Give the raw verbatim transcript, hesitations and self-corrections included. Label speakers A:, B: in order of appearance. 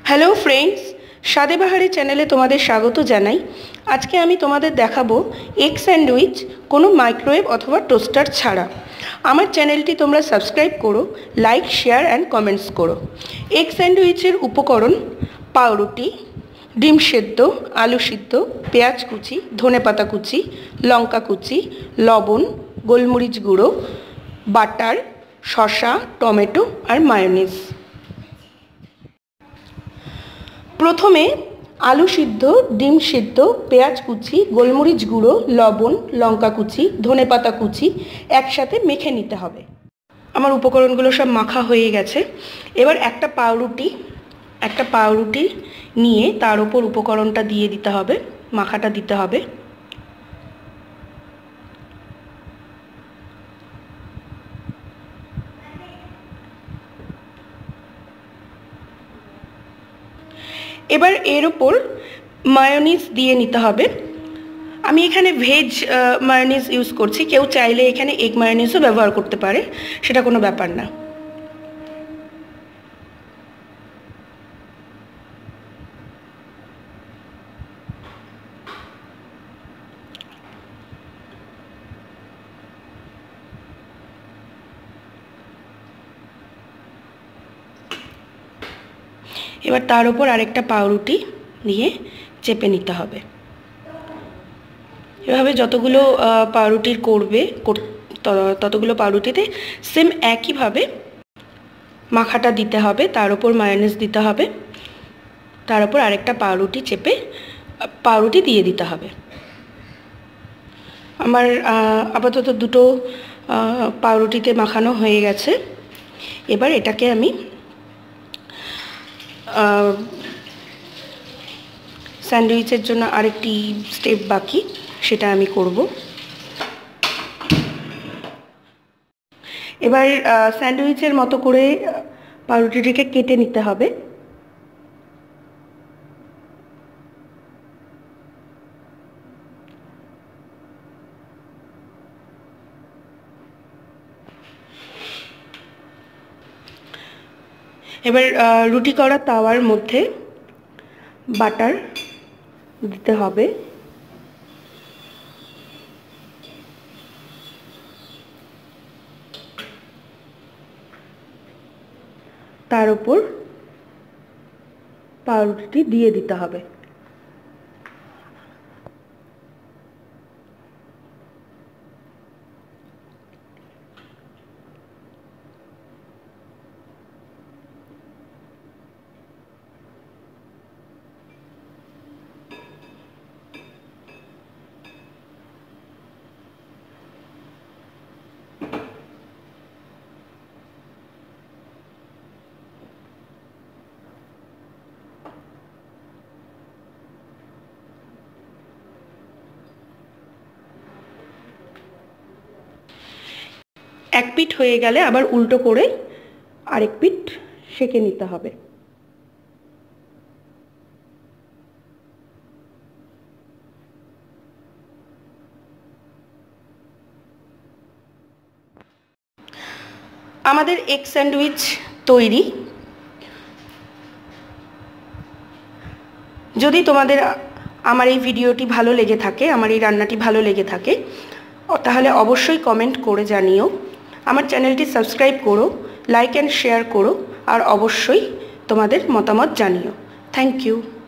A: Hello friends, स्वादे बाहारे चैनेले तुम्हारे स्वागत जानाई। आज के आमी तुम्हादेर देखाबो एग सैंडउइच कोनो माइक्रोवेव अथवा टोस्टार छाड़ा। आमार चैनलटी तोमरा सबस्क्राइब करो, लाइक शेयर एंड कमेंट्स करो। एग सैंडउइचेर उपकरण पाउरुटी, डिम सेদ্ধ, आलू सिद्ध, पेঁয়াজ कुचि, धनेपाता कुचि, लंका कुचि, लवण, गोलमरिच गुঁড়ো, बाटार, शसा, टमेटो और मायोनेज। प्रथमे आलू सिद्ध, डिम सिद्ध, पेঁয়াজ कुचि, गोलमरिच गुঁড়ো, लवण, लंका कुचि, धनेपाता कुचि एकसाथे मेखे निते हबे। आमार उपकरणगुलो सब माखा हये गेछे। एबार एकटा पाउरुटी एकटा पाउरुटी निये तार उपर उपकरणटा दिये दिते हबे, माखाटा दिते हबे। एबार एर ओपर मायोनिज दिए निते हबे। आमी एखाने भेज मायोनिज यूज करछि, केउ चाइले एखाने एग मायोनिजও ব্যবহার করতে পারে, সেটা কোনো ব্যাপার না। এবার তার উপর আরেকটা পাউরুটি দিয়ে চেপে নিতে হবে। এভাবে যতগুলো পাউরুটির করবে ততগুলো পাউরুটিতে সেম একইভাবে মাখাটা দিতে হবে, তার উপর মায়োনেজ দিতে হবে, তার উপর আরেকটা পাউরুটি চেপে পাউরুটি দিয়ে দিতে হবে। আমার আপাতত দুটো পাউরুটিতে মাখানো হয়ে গেছে। এবার এটাকে আমি স্যান্ডউইচের জন্য আরেকটি স্টেপ বাকি, সেটা আমি করব। এবার স্যান্ডউইচের মতো করে পাউরুটিটিকে কেটে নিতে হবে। এবার রুটি করা তাওয়ার মধ্যে বাটার দিতে হবে। তার উপর পাউরুটি দিয়ে দিতে হবে। এক পিঠ হয়ে গেলে আবার উল্টো করে আরেক পিঠ সেঁকে নিতে হবে। আমাদের এগ স্যান্ডউইচ তৈরি। যদি তোমাদের আমার এই ভিডিওটি ভালো লেগে থাকে, আমার এই রান্নাটি ভালো লেগে থাকে, তাহলে অবশ্যই কমেন্ট করে জানিও। আমার চ্যানেলটি সাবস্ক্রাইব করো, লাইক অ্যান্ড শেয়ার করো, আর অবশ্যই তোমাদের মতামত জানিও। Thank you.